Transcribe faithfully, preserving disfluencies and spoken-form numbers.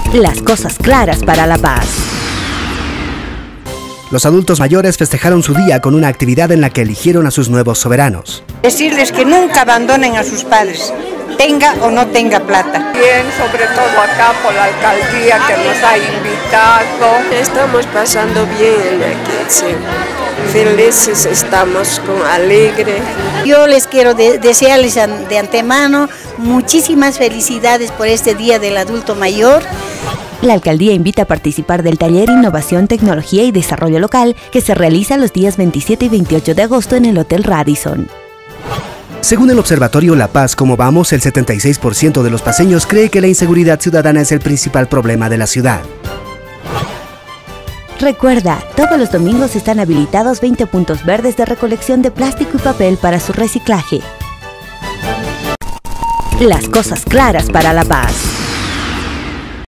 Las cosas claras para la paz. Los adultos mayores festejaron su día con una actividad en la que eligieron a sus nuevos soberanos. Decirles que nunca abandonen a sus padres, tenga o no tenga plata. Bien, sobre todo acá por la alcaldía que nos ha invitado. Estamos pasando bien aquí, sí. Felices estamos, con alegre. Yo les quiero de desearles de antemano muchísimas felicidades por este Día del Adulto Mayor. La alcaldía invita a participar del taller Innovación, Tecnología y Desarrollo Local que se realiza los días veintisiete y veintiocho de agosto en el Hotel Radisson. Según el observatorio La Paz Cómo Vamos, el setenta y seis por ciento de los paceños cree que la inseguridad ciudadana es el principal problema de la ciudad. Recuerda, todos los domingos están habilitados veinte puntos verdes de recolección de plástico y papel para su reciclaje. Las cosas claras para la paz.